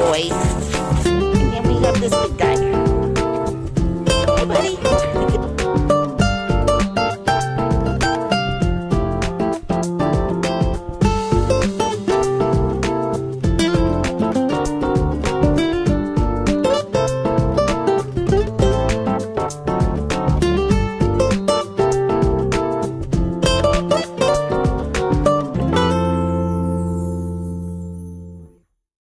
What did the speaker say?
boy. And then we have this big guy. Hey, buddy.